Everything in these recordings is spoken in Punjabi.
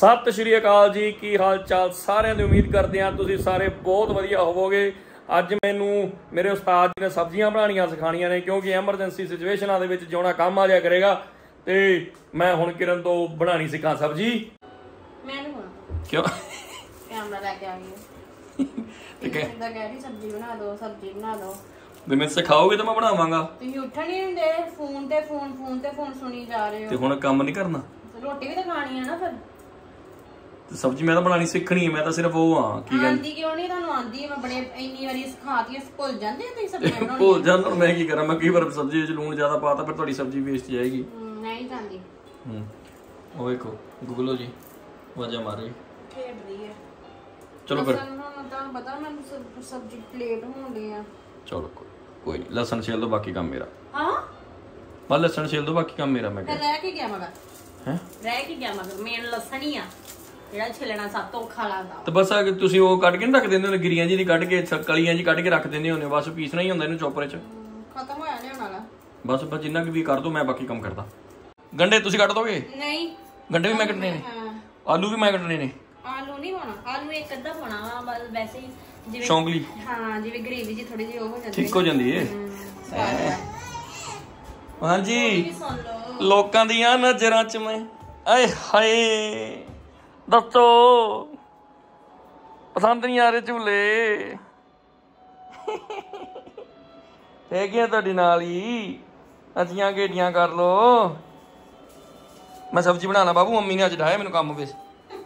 सत श्री अकाल जी, की हाल चाल सारिਆਂ ਦੀ उम्मीद करते हैं तुसीं सारे बहुत वधिया होवोगे। अज मैनू मेरे उस्ताद जी ने सब्जियां बनानियां सिखाणियां ने, क्योंकि एमरजेंसी सिचुएशनां दे विच जिउणा काम आ जाया करेगा। ते मैं हुण किरण तो बनानी सिखा सब्जी। मैं नहीं बना क्यों? कैमरा लेके आ गई ते कहंदा कह रही सब्जी बना दो ते मैं सिखाओगे तो मैं बनावांगा। तुसीं उठण नहीं दिंदे, फोन ते फोन सुनी जा रहे हो। ते हुण काम नहीं करना, रोटी भी तो खानी है ना। फिर सब्जी मैं तो बनानी सीखनी है, मैं तो सिर्फ वो हां की आंदी क्यों नहीं? ਤੁਹਾਨੂੰ ਆਂਦੀ ਹੈ, ਮੈਂ ਬੜੇ ਇੰਨੀ ਵਾਰੀ ਸਿਖਾਤੀ, ਭੁੱਲ ਜਾਂਦੇ ਤੁਸੀਂ ਸਬਜ਼ੀਆਂ ਬਣਾਉਣੀਆਂ। ਭੁੱਲ ਜਾਂਦਾ ਮੈਂ ਕੀ ਕਰਾਂ, ਮੈਂ ਕਈ ਵਾਰ ਸਬਜ਼ੀ ਵਿੱਚ ਲੂਣ ਜ਼ਿਆਦਾ ਪਾਤਾ ਫਿਰ ਤੁਹਾਡੀ ਸਬਜ਼ੀ ਵੇਸਟ ਜਾਏਗੀ। ਨਹੀਂ ਜਾਂਦੀ। ਉਹ ਵੇਖੋ ਗੂਗਲੋ ਜੀ ਵਾਜਾ ਮਾਰੇ ਖੇਡ ਰਹੀ ਹੈ। ਚਲੋ ਫਿਰ ਤੁਹਾਨੂੰ ਪਤਾ ਮੈਨੂੰ ਸਬਜ਼ੀ ਪਲੇਟ ਹੋਣੀ ਆ। ਚਲੋ ਕੋਈ ਨਹੀਂ, ਲਸਣ ਛਿਲ ਦੋ, ਬਾਕੀ ਕੰਮ ਮੇਰਾ। ਹਾਂ ਬਸ ਲਸਣ ਛਿਲ ਦੋ, ਬਾਕੀ ਕੰਮ ਮੇਰਾ। ਮੈਂ ਰਹਿ ਕੇ ਗਿਆ ਮਗਰ ਹੈ ਮੇਨ ਲਸਣ ਹੀ ਆ ਜਿਹੜਾ ਛਿਲਣਾ ਸਭ ਤੋਂ ਔਖਾ ਲੱਗਦਾ। ਤੇ ਬਸ ਤੁਸੀਂ ਉਹ ਕੱਢ ਕੇ ਨਹੀਂ ਰੱਖ ਦਿੰਦੇ ਹੋ, ਗਿਰੀਆਂ ਜੀ ਦੀ ਕੱਢ ਕੇ ਕਲੀਆਂ ਜੀ ਕੱਢ ਕੇ ਰੱਖ ਦਿੰਦੇ ਹੁੰਦੇ, ਬਸ ਪੀਸਣਾ ਹੀ ਹੁੰਦਾ ਇਹਨੂੰ ਚੋਪਰ 'ਚ। ਖਤਮ ਹੋਇਆ ਲਿਆਉਣ ਵਾਲਾ। ਬਸ ਜਿੰਨਾ ਵੀ ਕਰ ਦੋ, ਮੈਂ ਬਾਕੀ ਕੰਮ ਕਰਦਾ। ਗੰਡੇ ਤੁਸੀਂ ਕੱਢ ਦੋਗੇ? ਨਹੀਂ, ਗੰਡੇ ਵੀ ਮੈਂ ਕੱਢਣੇ ਨੇ, ਆਲੂ ਵੀ ਮੈਂ ਕੱਢਣੇ ਨੇ। ਆਲੂ ਨਹੀਂ ਪਾਉਣਾ, ਆਲੂ ਇੱਕ ਅੱਧਾ ਪਾਉਣਾ ਵਾ ਬਸ, ਵੈਸੇ ਹੀ ਜਿਵੇਂ ਸ਼ੌਂਗਲੀ। ਹਾਂ, ਜਿਵੇਂ ਗ੍ਰੇਵੀ ਜੀ ਥੋੜੀ ਜਿਹੀ ਉਹ ਹੋ ਜਾਂਦੀ, ਠੀਕ ਹੋ ਜਾਂਦੀ ਏ। ਹਾਂਜੀ, ਸੁਣ ਲਓ ਲੋਕਾਂ ਦੀਆਂ ਨਜ਼ਰਾਂ 'ਚ ਮੈਂ ਆਏ ਹਾਏ ਦੱਸੋ ਪਸੰਦ ਨਹੀਂ ਆ ਰਹੇ ਝੂਲੇ ਹੈਗੀਆਂ ਤੁਹਾਡੇ ਨਾਲ ਹੀ, ਅੱਛੀਆਂ ਗੇੜੀਆਂ ਕਰ ਲੋ। ਮੈਂ ਸਬਜ਼ੀ ਬਣਾਣਾ ਬਾਬੂ, ਮੰਮੀ ਨੇ ਅੱਜ ਡਾਇਆ ਮੈਨੂੰ ਕੰਮ ਵਿੱਚ।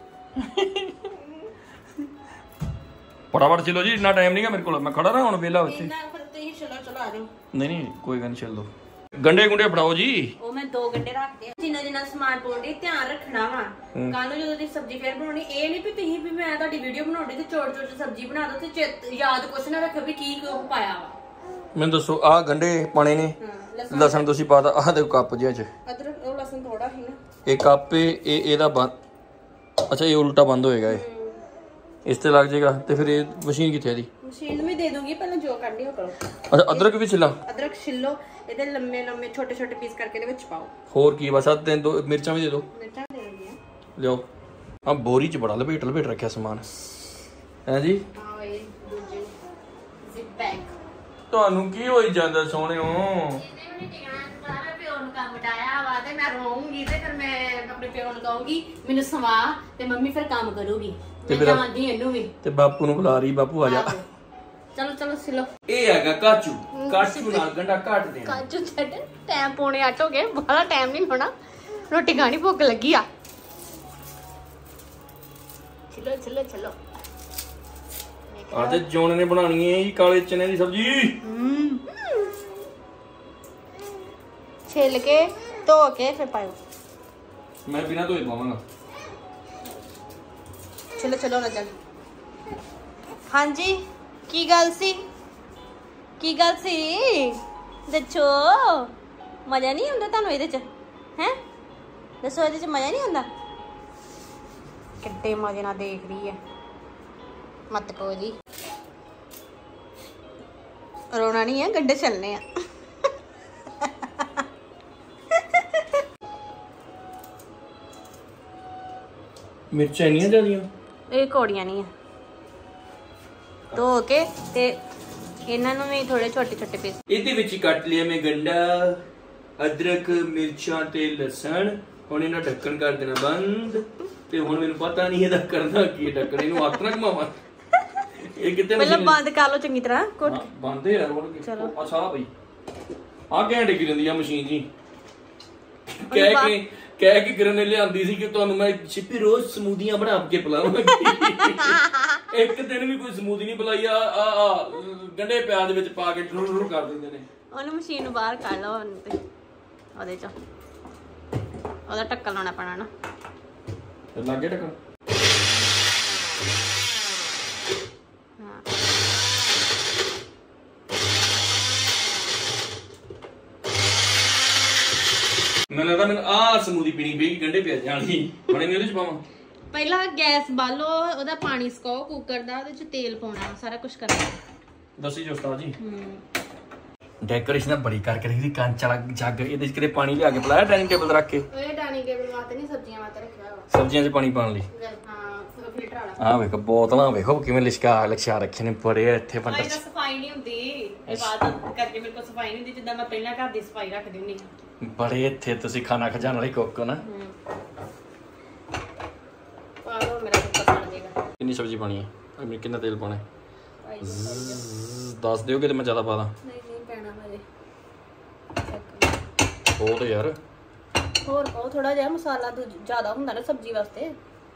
ਫਟਾਫਟ ਚਲੋ ਜੀ, ਇੰਨਾ ਟਾਈਮ ਨਹੀਂਗਾ ਮੇਰੇ ਕੋਲ, ਮੈਂ ਖੜਾ ਰਹਾ ਹੁਣ ਵੇਲਾ ਉੱਥੇ। ਨਹੀਂ ਕੋਈ ਗੱਲ ਨਹੀਂ, ਚੱਲ ਦੋ। ਗੰਡੇ ਗੁੰਡੇ ਫੜਾਓ ਜੀ। ਉਹ ਮੈਂ 2 ਗੰਡੇ ਰੱਖਦੇ, ਜਿੰਨਾ ਸਮਾਨ ਪਾਉਣ ਧਿਆਨ ਰੱਖਣਾ ਵਾ। ਕੱਲ ਨੂੰ ਜਦੋਂ ਤੁਸੀਂ ਸਬਜ਼ੀ ਫੇਰ ਬਣਾਉਣੀ, ਇਹ ਨਹੀਂ ਵੀ ਤੁਸੀਂ ਵੀ ਮੈਂ ਤੁਹਾਡੀ ਵੀਡੀਓ ਬਣਾਉਣੀ ਤੇ ਚੋਟ ਸਬਜ਼ੀ ਬਣਾ ਦੋ ਤੇ ਯਾਦ ਕੁਛ ਨਾ ਰੱਖੋ ਵੀ ਕੀ ਪਾਇਆ ਵਾ। ਮੈਨੂੰ ਦੱਸੋ, ਆਹ ਗੰਡੇ ਪਾਣੇ ਨੇ, ਲਸਣ ਤੁਸੀਂ ਪਾਤਾ ਆਹ ਦੇ ਕੱਪ ਜਿਹਾ ਚ, ਅਦਰਕ ਉਹ ਲਸਣ ਥੋੜਾ ਸੀ ਨਾ, ਇਹ ਕੱਪ ਇਹਦਾ ਬੰਦ। ਅੱਛਾ ਇਹ ਉਲਟਾ ਬੰਦ ਹੋਏਗਾ, ਇਹ ਇਸ ਤੇ ਲੱਗ ਜਾਏਗਾ। ਤੇ ਫਿਰ ਇਹ ਮਸ਼ੀਨ ਕਿੱਥੇ ਇਹਦੀ? ਮਸ਼ੀਨ ਵੀ ਦੇ ਦੂੰਗੀ, ਪਹਿਲਾਂ ਜੋ ਕਰਨੀ ਉਹ ਕਰੋ। ਅੱਛਾ ਅਦਰਕ ਵੀ ਛਿੱਲਾ? ਅਦਰਕ ਛਿੱਲੋ, ਇਹਦੇ ਲੰਮੇ ਲੰਮੇ ਛੋਟੇ ਛੋਟੇ ਪੀਸ ਕਰਕੇ ਇਹਦੇ ਵਿੱਚ ਪਾਓ। ਹੋਰ ਕੀ ਬਸ? ਆਹ ਦੋ ਮਿਰਚਾਂ ਵੀ ਦੇ ਦਿਓ। ਮਿਰਚਾਂ ਦੇ ਦਿੰਦੀ ਆ, ਲਿਓ। ਆ ਬੋਰੀ ਚ ਬੜਾ ਲਪੇਟ ਰੱਖਿਆ ਸਮਾਨ ਹੈ ਜੀ। ਹਾਂ ਇਹ ਦੂਜੇ ਜ਼ਿਪ ਬੈਗ। ਤੁਹਾਨੂੰ ਕੀ ਹੋਈ ਜਾਂਦਾ ਸੋਹਣਿਓ? ਪਿਓ ਨੂੰ ਕੰਮ ਟਾਇਆ ਵਾ ਤੇ ਮੈਂ ਰੋਉਂਗੀ, ਤੇ ਫਿਰ ਮੈਂ ਆਪਣੇ ਪਿਓ ਨੂੰ ਕਹੂੰਗੀ ਮੈਨੂੰ ਸਵਾ, ਤੇ ਮੰਮੀ ਫਿਰ ਕੰਮ ਕਰੂਗੀ। ਤੇ ਜਾਣਦੀ ਇਹਨੂੰ ਵੀ। ਤੇ ਬਾਪੂ ਨੂੰ ਬੁਲਾ ਰਹੀ, ਬਾਪੂ ਆ ਜਾ। ਚਲੋ ਚਲੋ ਸਿਲੋ। ਇਹ ਹੈਗਾ ਕਾਚੂ ਨਾਲ ਗੰਡਾ ਕੱਟ ਦੇਣਾ। ਕਾਜੂ ਛੱਡ, ਟਾਈਮ ਪੌਣੇ 8 ਹੋ ਗਏ, ਬਾਹਲਾ ਟਾਈਮ ਨਹੀਂ ਹੋਣਾ, ਰੋਟੀ ਖਾਣੀ ਭੁੱਖ ਲੱਗੀ ਆ। ਚਲੋ ਚਲੋ ਚਲੋ। ਅੱਜ ਜੋਨ ਨੇ ਬਣਾਉਣੀ ਹੈ ਜੀ ਕਾਲੇ ਚਨੇ ਦੀ ਸਬਜ਼ੀ। ਛਿੱਲ ਕੇ ਧੋ ਕੇ ਫਿਰ ਪਾਇਓ। ਮੈਂ ਬਿਨਾਂ ਧੋਏ ਪਾਵਾਂਗਾ। ਚਲੋ ਚਲੋ ਨਾ ਚੱਲ। ਹਾਂਜੀ ਕੀ ਗੱਲ ਸੀ? ਦੱਸੋ, ਮਜ਼ਾ ਨਹੀਂ ਆਉਂਦਾ ਤੁਹਾਨੂੰ ਇਹਦੇ ਚ? ਹੈ ਦੱਸੋ, ਇਹਦੇ ਚ ਮਜ਼ਾ ਨਹੀਂ ਆਉਂਦਾ? ਕਿੱਡੇ ਮਜ਼ੇ ਨਾਲ ਦੇਖ ਰਹੀ ਹੈ, ਮਤ ਕੋ ਜੀ। ਰੋਣਾ ਨਹੀਂ ਹੈ, ਗੰਡੇ ਛਲਨੇ ਆ। ਮਿਰਚਾਂ ਇੰਨੀਆਂ ਜ਼ਿਆਦੀਆਂ? ਇਹ ਕੋੜੀਆਂ ਨਹੀਂ ਆ। ਧੋ ਕੇ ਤੇ ਇਹਨਾਂ ਨੂੰ ਵੀ ਥੋੜੇ ਛੋਟੇ ਛੋਟੇ ਪੀਸ ਇਹਦੇ ਵਿੱਚ ਕੱਟ ਲਿਆ ਮੈਂ ਗੰਡਾ, ਅਦਰਕ, ਮਿਰਚਾਂ ਤੇ ਲਸਣ। ਹੁਣ ਇਹਨਾਂ ਢੱਕਣ ਕਰ ਦੇਣਾ ਬੰਦ। ਤੇ ਹੁਣ ਮੈਨੂੰ ਪਤਾ ਨਹੀਂ ਇਹਦਾ ਕਰਨਾ ਕੀ, ਢੱਕਣ ਇਹਨੂੰ ਹੱਥ ਨਾਲ ਘੁਮਾਵਾਂ। ਇਹ ਕਿਤੇ ਪਹਿਲਾਂ ਬੰਦ ਕਰ ਲਓ ਚੰਗੀ ਤਰ੍ਹਾਂ। ਬੰਦ ਹੈ ਯਾਰ ਹੁਣ। ਅੱਛਾ ਬਈ ਆ ਘੰਟੇ ਕੀ ਰਹਿੰਦੀ ਆ ਮਸ਼ੀਨ ਜੀ। ਕਹਿ ਕੇ ਕਿਰਨ ਨੇ ਲਿਆਂਦੀ ਸੀ ਕਿ ਤੁਹਾਨੂੰ ਮੈਂ ਛਿੱਪੀ ਰੋਜ਼ ਸਮੂਦੀਆਂ ਬਣਾ ਕੇ ਪਿਲਾਵਾਂਗੀ। ਇੱਕ ਦਿਨ ਵੀ ਕੋਈ ਸਮੂਦੀ ਨਹੀਂ ਪਿਲਾਈ। ਆ ਗੰਡੇ ਪਿਆਜ਼ ਦੇ ਵਿੱਚ ਪਾ ਕੇ ਟੁਰ ਕਰ ਦਿੰਦੇ ਨੇ। ਉਹਨੂੰ ਮਸ਼ੀਨ ਨੂੰ ਬਾਹਰ ਕੱਢ ਲਓ ਤੇ ਉਹਦੇ ਚ ਉਹਦਾ ਢੱਕਣ ਲਾਉਣਾ ਪੈਣਾ ਨਾ। ਤੇ ਲੱਗ ਗਿਆ ਢੱਕਣ? ਮੈਨੂੰ ਲੱਗਦਾ ਮੈਨੂੰ ਆਹ ਸਮੂਦੀ ਪੀਣੀ ਪਏਗੀ ਗੰਡੇ ਪਿਆਜ਼ਾਂ ਵਾਲੀ। ਹੁਣ ਇਹਨੂੰ ਉਹਦੇ ਚ ਪਾਵਾਂ? ਪਹਿਲਾਂ ਗੈਸ ਬਾਲੋ, ਉਹਦਾ ਪਾਣੀ ਸੁਕਾਓ ਕੁੱਕਰ ਦਾ, ਉਹਦੇ ਚ ਤੇਲ ਪਾਉਣਾ, ਸਾਰਾ ਕੁਝ ਕਰਨਾ। ਦੱਸੀ ਜੋ ਉਸਤਾਦ ਜੀ। ਡੈਕੋਰੇਸ਼ਨ ਬੜੀ ਕਰਕੇ ਰੱਖੀ ਕੰਚ ਵਾਲਾ ਜੱਗ, ਇਹਦੇ ਚ ਕਿਤੇ ਪਾਣੀ ਲਿਆ ਕੇ ਪਿਲਾਇਆ ਡਾਈਨਿੰਗ ਟੇਬਲ ਰੱਖ ਕੇ। ਇਹ ਡਾਈਨਿੰਗ ਟੇਬਲ ਵਾਸਤੇ ਨਹੀਂ, ਸਬਜ਼ੀਆਂ ਵਾਸਤੇ ਰੱਖਿਆ ਵਾ। ਸਬਜ਼ੀਆਂ 'ਚ ਪਾਣੀ ਪਾਉਣ ਲਈ। ਹਾਂ ਫਿਲਟਰ ਵਾਲਾ। ਆਹ ਵੇਖੋ ਬੋਤਲਾਂ ਵੇਖੋ ਕਿਵੇਂ ਲਿਸ਼ਕਾ ਰੱਖੇ ਨੇ ਬੜੇ ਇੱਥੇ ਆਹ ਇਹਦਾ ਸਫਾਈ ਨਹੀਂ ਹੁੰਦੀ, ਇਹ ਬਾਅਦ ਕਰਕੇ ਮੇਰੇ ਕੋਲ ਸਫਾਈ ਨਹੀਂ ਹੁੰਦੀ, ਜਿੱਦਾਂ ਮੈਂ ਪਹਿਲਾਂ ਘਰ ਦੀ ਸਫਾਈ ਰੱਖਦੀ ਹੁੰਦੀ ਹਾਂ। ਬੜੇ ਇੱਥੇ ਤੁਸੀਂ ਖਾਣਾ ਖਜਾਣ ਵਾਲੇ ਕੁੱਕ ਹੋ ਨਾ। ਪਾ ਲਓ, ਮੇਰਾ ਕੁੱਕਰ ਬਣ ਜਾਏਗਾ। ਕਿੰਨੀ ਸਬਜ਼ੀ ਪਾਣੀ ਹੈ, ਕਿੰਨਾ ਤੇਲ ਪਾਉਣਾ ਹੈ? ਦੱਸ ਦਿਓ ਕਿ ਮੈਂ ਜ਼ਿਆਦਾ ਪਾ ਦਾਂ। ਨਹੀਂ ਪੈਣਾ ਹਜੇ। ਬਹੁਤ ਯਾਰ, ਹੋਰ ਪਾਓ ਥੋੜਾ ਜਿਹਾ, ਮਸਾਲਾ ਜ਼ਿਆਦਾ ਹੁੰਦਾ ਨਾ ਸਬਜ਼ੀ ਵਾਸਤੇ।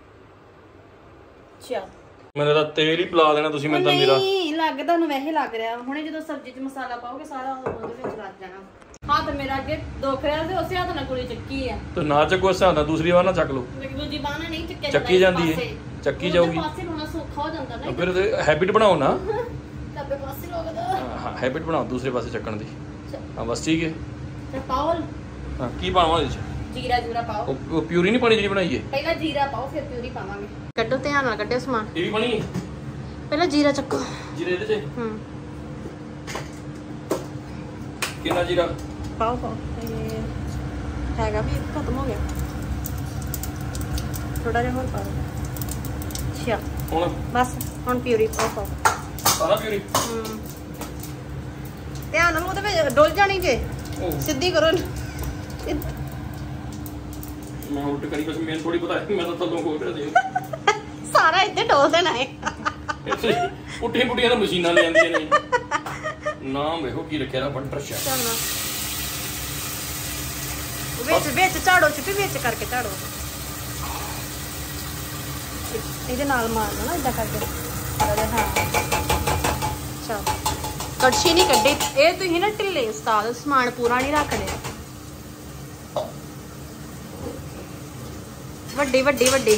ਚੱਲ ਮੈਨੂੰ ਤਾਂ ਤੇਲ ਹੀ ਪਿਲਾ ਦੇਣਾ ਤੁਸੀਂ ਮੈਨੂੰ ਤਾਂ ਮੇਰਾ। ਨਹੀਂ ਲੱਗਦਾ, ਤੁਹਾਨੂੰ ਵੈਸੇ ਲੱਗ ਰਿਹਾ ਹੁਣੇ, ਜਦੋਂ ਸਬਜ਼ੀ 'ਚ ਮਸਾਲਾ ਪਾਓਗੇ ਸਾਰਾ ਉਹਦੇ ਵਿੱਚ ਲੱਗ ਜਾਣਾ। ਹੱਥ ਮੇਰਾ ਅੱਗੇ ਦੁਖ ਰਿਹਾ ਤੇ ਉਸੇ ਹੱਥ ਨਾਲ ਕੁੜੀ ਚੱਕੀ ਆ। ਤੇ ਨਾ ਚੱਕੋ ਉਸ ਹਿਸਾਬ ਨਾਲ ਦੂਸਰੀ ਵਾਰ ਨਾ ਚੱਕ ਲਓ। ਦੂਜੀ ਬਾਹ ਨਾਲ ਨਹੀਂ ਚੱਕਿਆ, ਚੱਕੀ ਜਾਂਦੀ ਹੈ, ਚੱਕੀ ਜਾਊਗੀ। ਪਾਸੇ ਹੋਣਾ ਸੌਖਾ ਹੋ ਜਾਂਦਾ ਨਾ, ਫਿਰ ਹੈਬਿਟ ਬਣਾਓ ਨਾ। ਲੱਭੇ ਪਾਸੇ ਲੋਗਦਾ। ਹਾਂ ਹੈਬਿਟ ਬਣਾਓ ਦੂਸਰੇ ਪਾਸੇ ਚੱਕਣ ਦੀ। ਹਾਂ ਬਸ ਠੀਕ ਹੈ। ਤੇ ਪਾਓ। ਹਾਂ ਕੀ ਪਾਵਾਂ ਇਹਦੇ 'ਚ? ਜੀਰਾ ਜੂਰਾ ਪਾਓ। ਉਹ ਪਿਊਰੀ ਨਹੀਂ ਪਾਣੀ ਜਿਹੜੀ ਬਣਾਈ ਹੈ? ਪਹਿਲਾਂ ਜੀਰਾ ਪਾਓ ਫਿਰ ਪਿਊਰੀ ਪਾਵਾਂਗੇ। ਕੱਢੋ ਧਿਆਨ ਨਾਲ ਕੱਢਿਓ ਸਮਾਨ। ਇਹ ਵੀ ਬਣੀ ਹੈ? ਪਹਿਲਾਂ ਜੀਰਾ ਚੱਕੋ। ਜੀਰੇ ਇਹਦੇ 'ਚ? ਕਿੰਨਾ ਜੀਰਾ ਪਾਓ ਪਾਓ। ਇਹ ਹੈਗਾ ਵੀ ਖਤਮ ਹੋ ਗਿਆ, ਥੋੜਾ ਜਿਹਾ ਹੋਰ ਪਾਓ। ਅੱਛਾ ਹੁਣ ਬਸ, ਹੁਣ ਪਿਊਰੀ ਪਾਓ। ਸਾਰਾ ਪਿਊਰੀ? ਧਿਆਨ ਨਾਲ, ਉਹਦੇ ਵਿੱਚ ਡੁੱਲ ਜਾਣੀ ਜੇ। ਸਿੱਧੀ ਕਰੋ। ਮੈਂ ਉਲਟ ਕਰੀ ਬਸ, ਮੈਨੂੰ ਥੋੜੀ ਪਤਾ ਹੈ, ਮੈਂ ਤਾਂ ਤੁਹਾਨੂੰ ਕੋਲ ਦੇ ਸਾਰਾ ਇੱਥੇ ਡੋਲ ਦੇਣਾ ਹੈ। ਪੁੱਠੀਆਂ ਪੁੱਠੀਆਂ ਤਾਂ ਮਸ਼ੀਨਾਂ ਲੈ ਆਉਂਦੀਆਂ ਨੇ। ਨਾਮ ਵੇਖੋ ਕੀ ਰੱਖਿਆ ਦਾ, ਬੰਟਰ ਸ਼ੈਫ। ਵਿੱਚ ਝਾੜੋ, ਚੁੱਪੀ ਵਿੱਚ ਕਰਕੇ ਝਾੜੋ। ਇਹਦੇ ਨਾਲ ਮਾਰਨਾ ਨਾ, ਇਦਾਂ ਕਰਕੇ। ਹਾਂ ਚਲ, ਕੜਛੀ ਨਹੀਂ ਕੱਢੀ। ਇਹ ਤੁਸੀਂ ਨਾ ਢਿੱਲੇ ਉਸਤਾਦ, ਸਮਾਨ ਪੂਰਾ ਨਹੀਂ ਰੱਖਦੇ। ਵੱਡੀ ਵੱਡੀ ਵੱਡੀ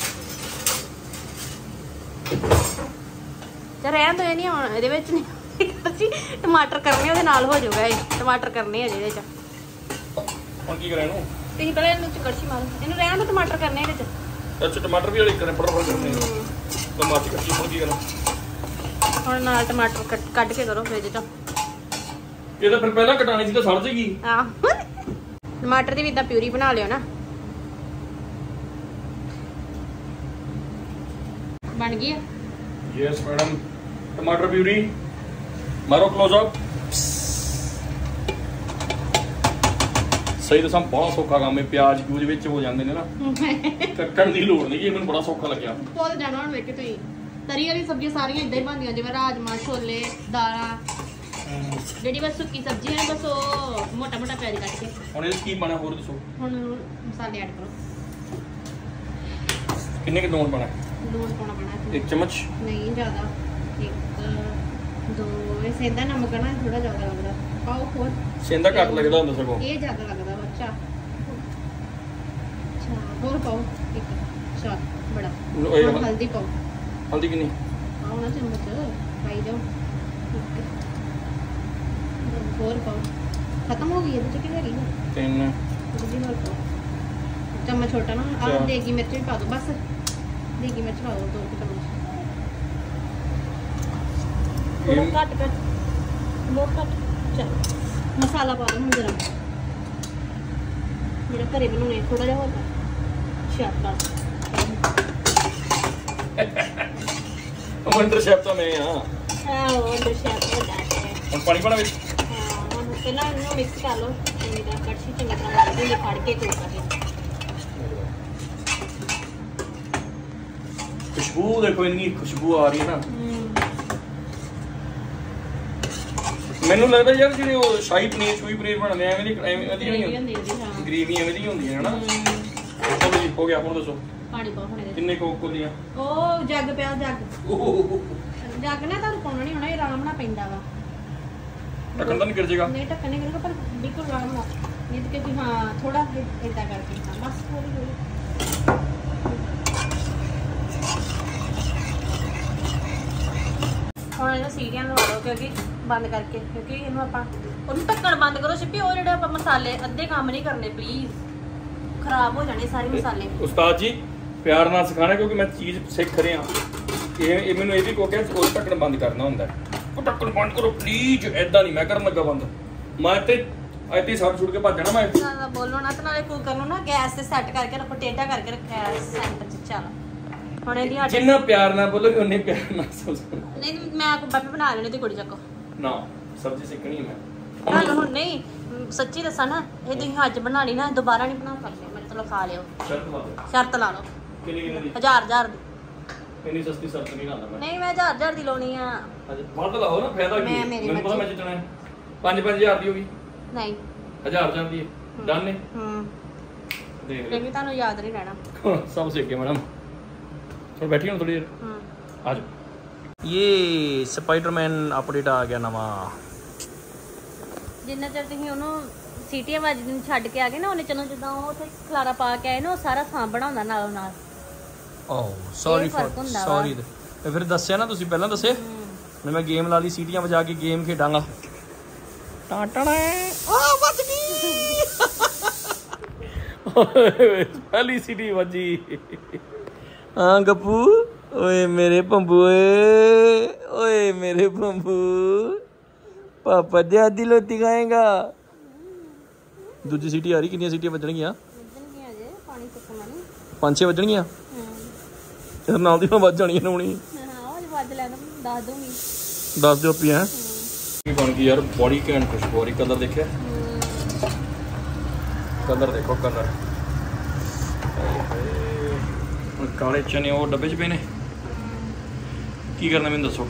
ਤੇ ਰਹਿਣ ਦੋ, ਇਹ ਨਹੀਂ ਆਉਣਾ ਇਹਦੇ ਵਿੱਚ। ਨਹੀਂ ਟਮਾਟਰ ਕਰਨੇ, ਉਹਦੇ ਨਾਲ ਹੋ ਜਾਊਗਾ। ਇਹ ਟਮਾਟਰ ਕਰਨੇ ਆ ਜਿਹਦੇ ਚ। ਹੁਣ ਕੀ ਕਰਾਂ ਇਹਨੂੰ? ਤੁਸੀਂ ਪਹਿਲਾਂ ਇਹਨੂੰ ਚ ਕੜਛੀ ਮਾਰੋ, ਇਹਨੂੰ ਰਹਿਣ ਦੋ, ਟਮਾਟਰ ਕਰਨੇ ਇਹਦੇ ਚ। ਅੱਛਾ ਟਮਾਟਰ ਵੀ ਵਾਲੇ ਕਰਨੇ, ਬੜਾ ਕਰਨੇ। ਤਾਂ ਮਾਚੀ ਕੱਚੀ ਹੁਣ ਕੀ ਕਰਾਂ? ਹੁਣ ਨਾਲ ਟਮਾਟਰ ਕੱਢ ਕੇ ਕਰੋ ਫ੍ਰਿਜ ਚ। ਇਹ ਤਾਂ ਫਿਰ ਪਹਿਲਾਂ ਕਟਾਣੀ ਸੀ ਤਾਂ ਸੜ ਜੇਗੀ। ਆਹ ਟਮਾਟਰ ਦੀ ਵੀ ਇਦਾਂ ਪਿਊਰੀ ਬਣਾ ਲਿਓ ਨਾ। ਬਣ ਗਈ ਹੈ? Yes madam. ਟਮਾਟਰ ਪਿਊਰੀ ਮਾਰੋ ਕਲੋਜ਼ ਅਪ। ਸਹੀ ਦੱਸਾਂ ਬਹੁਤ ਸੌਖਾ ਕੰਮ ਹੈ, ਪਿਆਜ਼ ਪੂਜ ਵਿੱਚ ਹੋ ਜਾਂਦੇ ਨੇ ਨਾ, ਕੱਟਣ ਦੀ ਲੋੜ ਨਹੀਂ। ਇਹ ਮੈਨੂੰ ਬੜਾ ਸੌਖਾ ਲੱਗਿਆ। ਬਹੁਤ ਜਾਣਾ ਹੁਣ ਵੇਖੇ ਤੁਸੀਂ, ਤਰੀ ਵਾਲੀ ਸਬਜ਼ੀਆਂ ਸਾਰੀਆਂ ਇਦਾਂ ਹੀ ਬਣਦੀਆਂ, ਜਿਵੇਂ ਰਾਜਮਾ, ਛੋਲੇ, ਦਾਲਾਂ। ਜਿਹੜੀ ਬਸ ਸੁੱਕੀ ਸਬਜ਼ੀ ਹੈ, ਬਸ ਉਹ ਮੋਟਾ ਮੋਟਾ ਪਿਆਜ਼ ਕੱਟ ਕੇ। ਹੁਣ ਇਹਦੇ ਕੀ ਪਾਣਾ ਹੋਰ ਦੱਸੋ? ਹੁਣ ਮਸਾਲੇ ਐਡ ਕਰੋ। ਕਿੰਨੇ ਕੁ ਲੂਣ ਪਾਣਾ? ਲੂਣ ਪਾਉਣਾ ਪੈਣਾ 1 ਚਮਚ? ਨਹੀਂ ਜ਼ਿਆਦਾ, 1 2। ਇਹ ਸੇਂਦਾ ਨਮਕ ਨਾ ਥੋੜਾ ਜ਼ਿਆਦਾ ਲੱਗਦਾ, ਪਾਓ ਹੋਰ। ਸੇਂਦਾ ਘੱਟ ਲੱਗਦਾ ਹੁੰਦਾ ਸਗੋਂ, ਇਹ ਜ਼ਿਆਦਾ ਲੱਗਦਾ ਬੱਚਾ। ਅੱਛਾ ਹੋਰ ਪਾਓ 1 ਸ਼ਾਟ ਬੜਾ। ਹੁਣ ਹਲਦੀ ਪਾਓ। ਹਲਦੀ ਕਿੰਨੀ? ਪਾਓ ਨਾ ਚਮਚ, ਪਾਈ ਜਾਓ। ਹੋਰ ਪਾਓ। ਖਤਮ ਹੋ ਗਈ ਇਹਦੇ ਚ ਕਿ ਹੈਗੀ? 3 ਦੂਜੀ ਹੋਰ ਪਾਓ, ਚਮਚ ਛੋਟਾ ਨਾ। ਆਹ ਦੇਗੀ ਮਿਰਚ ਵੀ ਪਾ ਦਿਓ, ਬਸ ਦੇਗੀ ਮਿਰਚ ਪਾ ਦਿਓ 2 ਚਮਚ। ਥੋੜਾ ਘੱਟ ਬਹੁਤ ਘੱਟ। ਚੱਲ ਮਸਾਲਾ ਪਾ ਦਿਓ ਹੁਣ ਜਰਾ, ਜਿਹੜਾ ਘਰੇ ਬਣਾਉਣੇ। ਥੋੜਾ ਜਿਹਾ ਹੋਰ ਸ਼ਾਟ ਵੰਡਰ ਸ਼ੈਫ ਤਾਂ ਮੈਂ ਆ। ਹਾਂ ਵੰਡਰ ਸ਼ੈਫ ਵੱਡਾ ਹੈ। ਹੁਣ ਪਾਣੀ ਪਾਣਾ ਵਿੱਚ? ਹਾਂ ਹੁਣ ਪਹਿਲਾਂ ਇਹਨੂੰ ਮਿਕਸ ਕਰ ਲਓ ਚੰਗੀ ਤਰ੍ਹਾਂ, ਕੜਛੀ ਚੰਗੀ ਤਰ੍ਹਾਂ ਮਾਰ ਦਿਓ, ਫੜ ਕੇ ਤੋੜ ਕੇ। ਖੁਸ਼ਬੂ ਦੇਖੋ, ਇੰਨੀ ਖੁਸ਼ਬੂ ਆ ਰਹੀ ਹੈ ਨਾ। ਮੈਨੂੰ ਲੱਗਦਾ ਯਾਰ ਜਿਹੜੇ ਉਹ ਸ਼ਾਹੀ ਪਨੀਰ ਸ਼ੂਈ ਪਨੀਰ ਬਣਦੇ ਐਵੇਂ ਦੀ ਵਧੀਆ ਨਹੀਂ ਹੁੰਦੀ, ਗ੍ਰੇਵੀ ਐਵੇਂ ਦੀ ਹੁੰਦੀ ਹੈ ਨਾ। ਚਲੋ ਜੀ ਹੋ ਗਿਆ। ਹੁਣ ਦੱਸੋ ਪਾਣੀ ਪਾਓ ਹੁਣ ਇਹਦੇ। ਕਿੰਨੇ ਕੋਲੀਆਂ? ਉਹ ਜੱਗ ਪਿਆ, ਜੱਗ ਜੱਗ ਨਾ ਤੁਹਾਨੂੰ ਪਾਉਣਾ ਨਹੀਂ ਹੋਣਾ, ਇਹ ਆਰਾਮ ਨਾਲ ਪੈਂਦਾ ਵਾ। ਢੱਕਣ ਤਾਂ ਨਹੀਂ ਗਿਰ ਜਾਏਗਾ? ਨਹੀਂ ਢੱਕਣ ਨਹੀਂ ਗਿਰੇਗਾ, ਪਰ ਬਿਲਕੁਲ ਆਰਾਮ ਨਾਲ। ਨਹੀਂ ਤਾਂ ਕਿ ਹਾਂ ਥੋੜਾ ਇਦਾਂ ਕਰਕੇ, ਹਾਂ ਬਸ ਥੋੜੀ ਥੋੜੀ। ਹੁਣ ਇਹਨਾਂ ਸੀਟੀਆਂ ਲਵਾ ਲਓ, ਕਿਉਂਕਿ ਬੰਦ ਕਰਕੇ, ਕਿਉਂਕਿ ਇਹਨੂੰ ਆਪਾਂ ਉਹਨੂੰ ਢੱਕਣ ਬੰਦ ਕਰੋ ਛਿੱਪੀ। ਉਹ ਜਿਹੜੇ ਆਪਾਂ ਮਸਾਲੇ ਅੱਧੇ ਕੰਮ ਨਹੀਂ ਕਰਨੇ ਪਲੀਜ਼, ਖਰਾਬ ਹੋ ਜਾਣੇ ਸਾਰੇ ਮਸਾਲੇ। ਉਸਤਾਦ ਜੀ ਪਿਆਰ ਨਾਲ ਸਿਖਾਣਾ, ਕਿਉਂਕਿ ਮੈਂ ਚੀਜ਼ ਸਿੱਖ ਰਿਹਾ। ਇਹ ਮੈਨੂੰ ਇਹ ਵੀ ਕਹੋ ਕਿ ਉਹ ਢੱਕਣ ਬੰਦ ਕਰਨਾ ਹੁੰਦਾ। ढक्कन बंद करो प्लीज। ऐदा नहीं मैं करन लगा बंद, मैं ते ਇੱਥੇ ਸਭ ਛੁੱਟ ਕੇ ਭੱਜ ਜਾਣਾ ਮੈਂ। ਨਾ ਬੋਲੋ ਨਾ, ਤੇ ਨਾਲੇ ਕੁੱਕਰ ਨੂੰ ਨਾ ਗੈਸ ਤੇ ਸੈੱਟ ਕਰਕੇ ਰੱਖੋ, ਟੇਢਾ ਕਰਕੇ ਰੱਖਿਆ ਸੈਂਟਰ 'ਚ। ਚੱਲ ਹੁਣ ਇਹਦੀ ਹੱਟ। ਜਿੰਨਾ ਪਿਆਰ ਨਾਲ ਬੋਲੋਗੇ ਉਨੇ ਪਿਆਰ ਨਾਲ ਸਬਜ਼ੀ। ਨਹੀਂ ਮੈਂ ਬਾਪੇ ਬਣਾ ਲੈਣੀ ਤੇ ਕੁੜੀ ਚੱਕੋ ਨਾ ਸਬਜ਼ੀ ਸਿੱਖਣੀ ਮੈਂ। ਚੱਲ ਹੁਣ ਨਹੀਂ ਸੱਚੀ ਦੱਸਾਂ ਨਾ, ਇਹ ਤੁਸੀਂ ਅੱਜ ਬਣਾ ਲਈ ਨਾ ਦੁਬਾਰਾ ਨਹੀਂ ਬਣਾ ਸਕਦੇ ਮੇਰੇ ਤੋਂ, ਖਾ ਲਿਓ। ਸ਼ਰਤ ਲਾ ਲਓ। ਕਿੰਨੀ ਦੀ? 1000 ਦੀ। ਇੰਨੀ ਸਸਤੀ ਸ਼ਰਤ ਨਹੀਂ ਲਾਉਂਦਾ ਮੈਂ। ਨਹੀਂ ਮੈਂ 1000 ਦੀ ਲਾਉਣੀ ਆ। ਵੱਧ ਲਾਓ ਨਾ, ਫਾਇਦਾ ਕੀ? ਮੈਨੂੰ ਪਤਾ ਮੈਂ ਜਿੱਤਣਾ 5-5000 ਦੀ ਹੋਗੀ। ਨਹੀਂ 1000 ਜਾਂਦੀ ਹੈ। ਡਨ ਨੇ। ਦੇਖ ਲੈ, ਤੁਹਾਨੂੰ ਯਾਦ ਨਹੀਂ ਰਹਿਣਾ ਸਭ ਸਿੱਖ ਗਏ ਮੈਡਮ। ਹੁਣ ਬੈਠੀ ਹੁਣ ਥੋੜੀ ਦੇਰ। ਆ ਜਾਓ। ਇਹ ਸਪਾਈਡਰਮੈਨ ਅਪਡੇਟ ਆ ਗਿਆ ਨਵਾਂ। ਜਿੰਨਾ ਚਿਰ ਤੁਸੀਂ ਉਹਨੂੰ ਸੀਟੀਆਂ ਵੱਜਦੀ ਨੂੰ ਛੱਡ ਕੇ ਆ ਗਏ ਨਾ, ਉਹਨੇ ਚਲੋ ਜਿੱਦਾਂ ਉਹ ਉੱਥੇ ਖਲਾਰਾ ਪਾ ਕੇ ਆਏ ਨਾ, ਉਹ ਸਾਰਾ ਸਾਂਭਣਾ ਹੁੰਦਾ ਨਾਲੋਂ ਨਾਲ। ਸੌਰੀ ਤੇ ਫਿਰ ਦੱਸਿਆ ਨਾ ਤੁਸੀਂ, ਪਹਿਲਾਂ ਦੱਸੇ ਮੈਂ ਗੇਮ ਲਾ ਲਈ, ਸੀਟੀਆਂ ਵਜਾ ਕੇ ਗੇਮ ਖੇਡਾਂਗਾ। ਵੱਜ ਗਈ ਪਹਿਲੀ ਸੀਟੀ ਵੱਜੀ। ਹਾਂ ਗੱਪੂ ਓਏ ਮੇਰੇ ਭੰਬੂ, ਓਏ ਮੇਰੇ ਭੰਬੂ, ਪਾਪਾ ਦੀ ਆਦੀ ਲੋਟੀ ਖਾਏਗਾ। ਦੂਜੀ ਸੀਟੀ ਆ ਰਹੀ। ਕਿੰਨੀਆਂ ਸੀਟੀਆਂ ਵੱਜਣਗੀਆਂ? 5-6 ਵੱਜਣਗੀਆਂ। ਤੇ ਨਾਲ ਦੀ ਵੱਜ ਜਾਣੀਆਂ ਨੇ ਹੁਣੀ। ਦੱਸ ਦਿਓ ਪੀ। ਹੈ ਬਣ ਗਈ ਯਾਰ, ਬੜੀ ਘੈਂਟ ਖੁਸ਼ਬੂ ਆ ਰਹੀ। ਕਲਰ ਦੇਖਿਆ? ਕਲਰ ਦੇਖੋ, ਕਲਰ। ਕਾਲੇ ਚਨੇ ਉਹ ਡੱਬੇ 'ਚ ਪਏ ਨੇ। ਕੀ ਕਰਨਾ ਮੈਨੂੰ ਦੱਸੋ?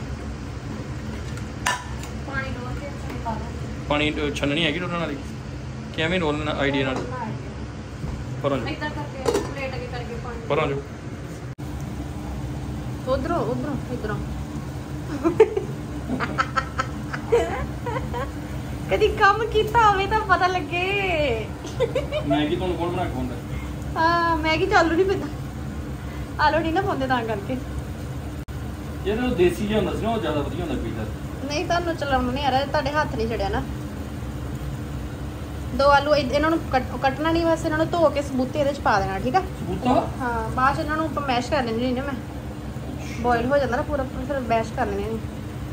ਪਾਣੀ ਛੰਨਣੀ ਹੈਗੀ ਡੋਲਣ ਵਾਲੀ? ਕਿਵੇਂ ਡੋਲਣਾ ਆਈਡੀਆ ਨਾਲ? ਪਰਾਂ ਜੋ ਪਰਾਂ ਜੋ ਉਧਰੋਂ ਇਧਰੋਂ। ਕਦੀ ਕੰਮ ਕੀਤਾ ਹੋਵੇ ਤਾਂ ਪਤਾ ਲੱਗੇ। ਮੈਗੀ ਤੁਹਾਨੂੰ ਕੌਣ ਬਣਾ ਕੇ ਖਵਾਉਂਦਾ? ਹਾਂ ਮੈਗੀ ਚ ਆਲੂ ਨਹੀਂ ਪੈਂਦਾ, ਆਲੂ ਨਹੀਂ ਨਾ ਪਾਉਂਦੇ ਤਾਂ ਕਰਕੇ। ਜਿਹੜਾ ਦੇਸੀ ਜਿਹਾ ਹੁੰਦਾ ਸੀ ਨਾ ਉਹ ਜ਼ਿਆਦਾ ਵਧੀਆ ਹੁੰਦਾ ਪੀਜ਼ਾ। ਨਹੀਂ ਤੁਹਾਨੂੰ ਚਲਾਉਣਾ ਨਹੀਂ ਆ ਰਿਹਾ, ਤੁਹਾਡੇ ਹੱਥ ਨਹੀਂ ਛੜਿਆ ਨਾ। 2 ਆਲੂ ਇਹਨਾਂ ਨੂੰ ਕੱਟਣਾ ਨਹੀਂ, ਬਸ ਇਹਨਾਂ ਨੂੰ ਧੋ ਕੇ ਸਬੂਤੇ ਇਹਦੇ ਚ ਪਾ ਦੇਣਾ। ਠੀਕ ਆ? ਸਬੂਤਾ? ਹਾਂ ਬਾਅਦ ਚ ਇਹਨਾਂ ਨੂੰ ਮੈਸ਼ ਕਰ ਲੈਣੀ ਨਾ, ਮੈਂ ਬੋਇਲ ਹੋ ਜਾਂਦਾ ਨਾ ਪੂਰਾ, ਫਿਰ ਮੈਸ਼ ਕਰ ਲੈਣੇ ਨੇ।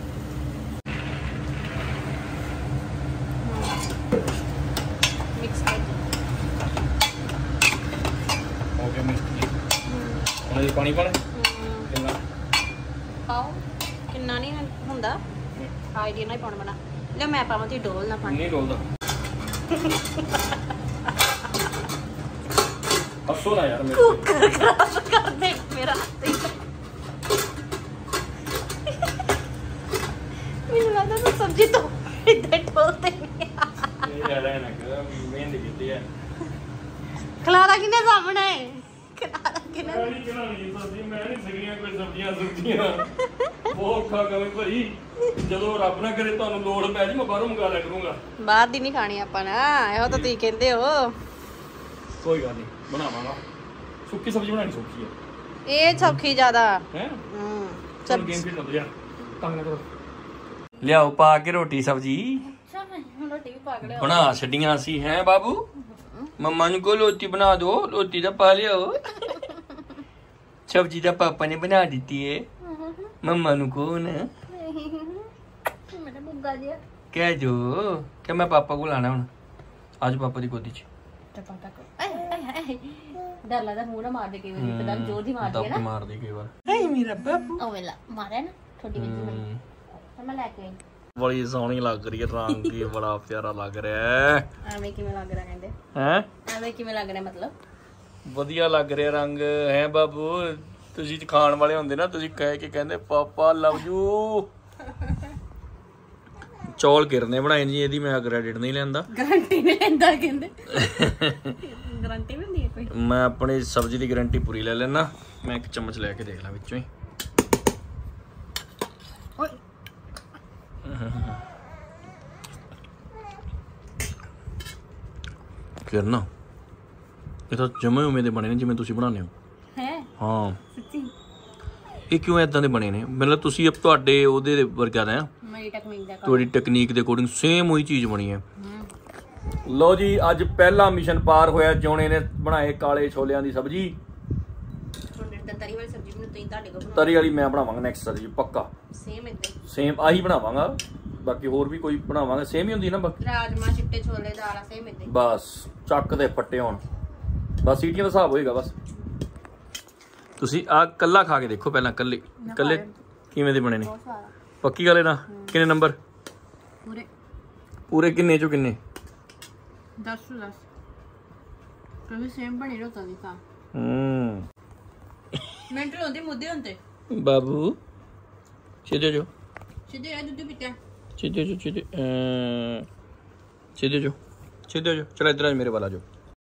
ਪਾਣੀ ਪਾਣਾ ਕਿੰਨਾ ਪਾਓ? ਕਿੰਨਾ ਨਹੀਂ ਹੁੰਦਾ, ਆਈਡੀਆ ਨਾਲ ਪਾਉਣਾ ਬਣਾ। ਲੈ ਮੈਂ ਪਾਵਾਂ ਤੇ ਡੋਲ ਨਾ ਪਾਣੀ। ਨਹੀਂ ਡੋਲਦਾ। ਹੱਸੋ ਨਾ ਯਾਰ, ਮੇਰੇ ਕੁੱਕਰ ਖਰਾਬ ਕਰ ਦੇ ਮੇਰਾ। ਮੈਨੂੰ ਲੱਗਦਾ ਤੂੰ ਸਬਜ਼ੀ ਤੋਂ ਇੱਦਾਂ ਡੋਲਦੇ ਨਹੀਂ ਯਾਰ। ਐ ਨਾ ਕਰ, ਮਿਹਨਤ ਕੀਤੀ ਹੈ। ਖਲਾਰਾ ਕਿੰਨੇ ਸਾਹਮਣੇ? ਮੈਂ ਨਹੀਂ ਸਗੀਆਂ ਕੋਈ ਸਬਜ਼ੀਆਂ ਬਹੁਤ ਔਖਾ ਕੰਮ ਭਾਈ। ਜਦੋਂ ਰੱਬ ਨਾ ਕਰੇ ਤੁਹਾਨੂੰ ਲੋੜ ਪੈ ਜੀ, ਮੈਂ ਬਾਹਰੋਂ ਮੰਗਾ ਲਿਆ ਕਰੂੰਗਾ। ਬਾਹਰ ਦੀ ਨਹੀਂ ਖਾਣੀ ਆਪਾਂ ਨਾ, ਇਹੋ ਤਾਂ ਤੁਸੀਂ ਕਹਿੰਦੇ ਹੋ। ਕੋਈ ਗੱਲ ਨਹੀਂ, ਬਣਾਵਾਂਗਾ। ਸੁੱਕੀ ਸਬਜ਼ੀ ਬਣਾਣੀ ਸੌਖੀ ਹੈ। ਇਹ ਸੌਖੀ ਜ਼ਿਆਦਾ ਹੈ। ਚੱਲ ਗੇਮ ਖੇਡ ਲਓ ਯਾਰ, ਤੰਗ ਨਾ ਕਰੋ। ਲਿਆਓ ਪਾ ਕੇ ਰੋਟੀ ਸਬਜ਼ੀ। ਅੱਛਾ ਰੋਟੀ ਵੀ ਪਾ ਕੇ ਲਿਆਓ। ਬਣਾ ਛੱਡੀਆਂ ਸੀ ਹੈ ਬਾਬੂ। ਮੰਮਾ ਨੂੰ ਕੋ ਰੋਟੀ ਬਣਾ ਦੋ, ਰੋਟੀ ਦਾ ਪਾ ਲਿਆਓ। सब्जी तो पापा ने बना दी है। मम्मा नु कौन है? क्या जो क्या मैं पापा को लाना हूं आज? पापा दी गोदी च डर लगदा मुंह ना मार दे, कई बार एकदम जोर दी मार दिया ना, मार दे कई बार। ए मेरा बाबू ओ वेला मारे ना थोड़ी बच्ची मैं लेके आई। बड़ी सोहनी लग रही है, रंग भी बड़ा प्यारा लग रहा है। एवें किवें लग रहा कहंदे हैं? एवें किवें लग रहा मतलब ਵਧੀਆ ਲੱਗ ਰਿਹਾ ਰੰਗ ਹੈ ਬਾਬੂ। ਤੁਸੀਂ ਖਾਣ ਵਾਲੇ ਹੁੰਦੇ ਨਾ, ਤੁਸੀਂ ਕਹਿ ਕੇ ਕਹਿੰਦੇ ਪਾਪਾ ਲਵ ਯੂ। ਚੌਲ ਕਿਰਨੇ ਬਣਾਏ ਜੀ, ਇਹਦੀ ਮੈਂ ਕ੍ਰੈਡਿਟ ਨਹੀਂ ਲੈਂਦਾ। ਗਾਰੰਟੀ ਨਹੀਂ ਲੈਂਦਾ ਕਹਿੰਦੇ। ਗਾਰੰਟੀ ਵੀ ਹੁੰਦੀ ਹੈ ਕੋਈ? ਮੈਂ ਆਪਣੀ ਸਬਜ਼ੀ ਦੀ ਗਾਰੰਟੀ ਪੂਰੀ ਲੈ ਲੈਣਾ। ਮੈਂ ਇੱਕ ਚਮਚ ਲੈ ਕੇ ਦੇਖ ਲਾਂ ਵਿੱਚੋਂ ਹੀ। ਕਿਰਨਾ ਇਹ ਤਾਂ ਜਮੇ ਉਵੇਂ ਦੇ ਬਣੇ ਨੇ ਜਿਵੇਂ ਤੁਸੀਂ ਬਣਾਉਂਦੇ ਹੋ। ਹੈ ਹਾਂ ਸੱਚੀ? ਇਹ ਕਿਉਂ ਇਦਾਂ ਦੇ ਬਣੇ ਨੇ? ਮਤਲਬ ਤੁਸੀਂ ਤੁਹਾਡੇ ਉਹਦੇ ਵਰਗਾ ਨਾ, ਮੇਰੀ ਟੈਕਨੀਕ ਦਾ, ਤੁਹਾਡੀ ਟੈਕਨੀਕ ਦੇ ਅਕੋਰਡਿੰਗ ਸੇਮ ਉਹੀ ਚੀਜ਼ ਬਣੀ ਹੈ। ਲਓ ਜੀ ਅੱਜ ਪਹਿਲਾ ਮਿਸ਼ਨ ਪਾਰ ਹੋਇਆ। ਜੋਨੇ ਨੇ ਬਣਾਏ ਕਾਲੇ ਛੋਲਿਆਂ ਦੀ ਸਬਜ਼ੀ। ਤਰੀ ਵਾਲੀ ਸਬਜ਼ੀ ਮੈਨੂੰ ਤੁਸੀਂ ਤੁਹਾਡੇ ਕੋਲ ਬਣਾ ਤਰੀ ਵਾਲੀ ਮੈਂ ਬਣਾਵਾਂਗਾ ਨੈਕਸਟ ਸਰਜੀ ਪੱਕਾ ਸੇਮ ਇਦਾਂ ਸੇਮ ਆਹੀ ਬਣਾਵਾਂਗਾ ਬਾਕੀ ਹੋਰ ਵੀ ਕੋਈ ਬਣਾਵਾਂਗੇ ਸੇਮ ਹੀ ਹੁੰਦੀ ਨਾ ਬਾਕੀ ਰਾਜਮਾ ਚਿੱਟੇ ਛੋਲੇ ਦਾਲਾਂ ਸੇਮ ਇਦਾਂ ਬਸ ਚੱਕ ਦੇ ਫੱਟੇ ਹੋਣ ਬਸ ਸੀਟੀਆਂ ਦਾ ਹਿਸਾਬ ਹੋਏਗਾ ਬਸ ਤੁਸੀਂ ਆ ਕੱਲਾ ਖਾ ਕੇ ਦੇਖੋ ਪਹਿਲਾਂ ਕੱਲੇ ਕਿਵੇਂ ਦੇ ਬਣੇ ਨੇ ਪੱਕੀ ਗੱਲ ਹੈ ਨਾ ਕਿੰਨੇ ਨੰਬਰ ਪੂਰੇ ਕਿੰਨੇ ਚੋਂ ਕਿੰਨੇ 10 ਤੋਂ 10 ਕਿਉਂਕਿ ਸੇਮ ਬਣੀ ਰੋਤਾ ਦੀ ਤਾਂ ਮੈਂਟਲ ਹੁੰਦੇ ਮੁੱਦੇ ਹੁੰਦੇ ਬਾਬੂ ਸਿੱਧੇ ਜੋ ਸਿੱਧੇ ਆ ਦੁੱਧ ਪੀਤਾ ਸਿੱਧੇ ਜੋ ਚਲ ਇਧਰ ਆ ਮੇਰੇ ਵਾਲਾ ਜੋ